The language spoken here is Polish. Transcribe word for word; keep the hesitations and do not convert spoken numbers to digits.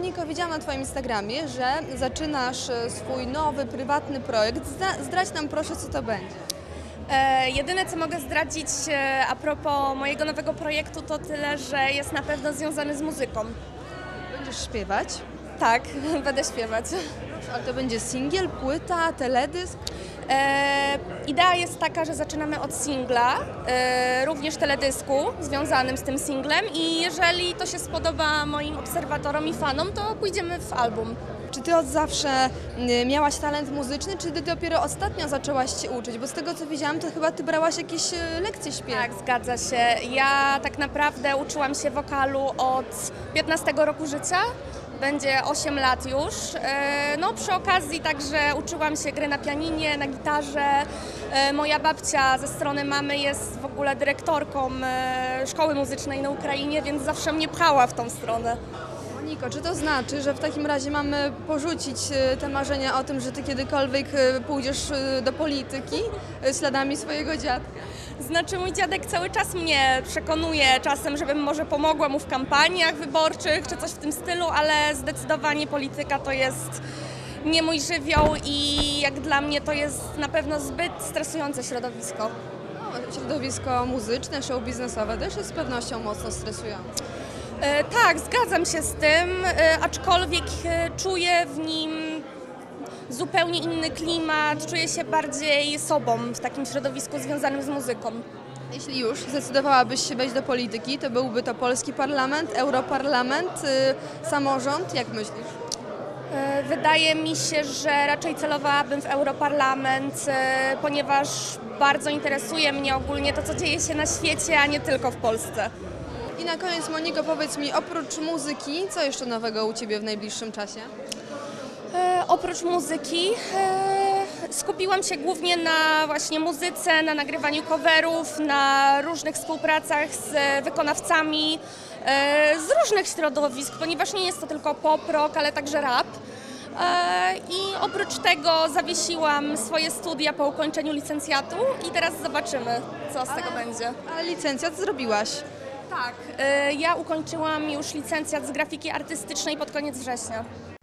Moniko, widziałam na Twoim Instagramie, że zaczynasz swój nowy, prywatny projekt. Zdradź nam proszę, co to będzie. E, jedyne, co mogę zdradzić e, a propos mojego nowego projektu, to tyle, że jest na pewno związany z muzyką. Będziesz śpiewać? Tak, będę śpiewać. A to będzie singiel, płyta, teledysk? E, idea jest taka, że zaczynamy od singla, e, również teledysku związanym z tym singlem i jeżeli to się spodoba moim obserwatorom i fanom, to pójdziemy w album. Czy Ty od zawsze miałaś talent muzyczny, czy Ty dopiero ostatnio zaczęłaś się uczyć? Bo z tego, co widziałam, to chyba Ty brałaś jakieś lekcje śpiewu. Tak, zgadza się. Ja tak naprawdę uczyłam się wokalu od piętnastego roku życia. Będzie osiem lat już. No przy okazji także uczyłam się gry na pianinie, na gitarze. Moja babcia ze strony mamy jest w ogóle dyrektorką szkoły muzycznej na Ukrainie, więc zawsze mnie pchała w tą stronę. Moniko, czy to znaczy, że w takim razie mamy porzucić te marzenia o tym, że Ty kiedykolwiek pójdziesz do polityki śladami swojego dziadka? Znaczy mój dziadek cały czas mnie przekonuje czasem, żebym może pomogła mu w kampaniach wyborczych czy coś w tym stylu, ale zdecydowanie polityka to jest nie mój żywioł i jak dla mnie to jest na pewno zbyt stresujące środowisko. No, środowisko muzyczne, show biznesowe też jest z pewnością mocno stresujące. E, tak, zgadzam się z tym, e, aczkolwiek e, czuję w nim zupełnie inny klimat, czuję się bardziej sobą w takim środowisku związanym z muzyką. Jeśli już zdecydowałabyś się wejść do polityki, to byłby to polski parlament, europarlament, y, samorząd, jak myślisz? E, wydaje mi się, że raczej celowałabym w europarlament, e, ponieważ bardzo interesuje mnie ogólnie to, co dzieje się na świecie, a nie tylko w Polsce. I na koniec, Moniko, powiedz mi, oprócz muzyki, co jeszcze nowego u Ciebie w najbliższym czasie? E, oprócz muzyki e, skupiłam się głównie na właśnie muzyce, na nagrywaniu coverów, na różnych współpracach z wykonawcami e, z różnych środowisk, ponieważ nie jest to tylko pop, rock, ale także rap. E, I oprócz tego zawiesiłam swoje studia po ukończeniu licencjatu i teraz zobaczymy, co z tego będzie. Ale licencjat zrobiłaś. Tak, e, ja ukończyłam już licencjat z grafiki artystycznej pod koniec września.